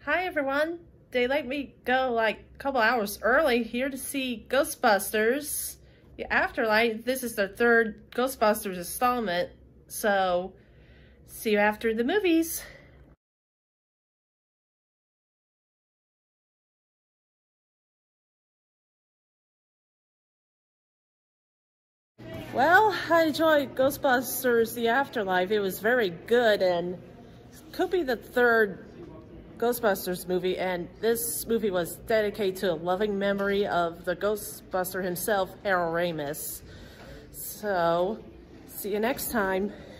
Hi everyone. They let me go like a couple hours early here to see Ghostbusters Afterlife. This is their third Ghostbusters installment, so see you after the movies. Well, I enjoyed Ghostbusters The Afterlife. It was very good and could be the third Ghostbusters movie, and this movie was dedicated to a loving memory of the Ghostbuster himself, Ramis. So, see you next time.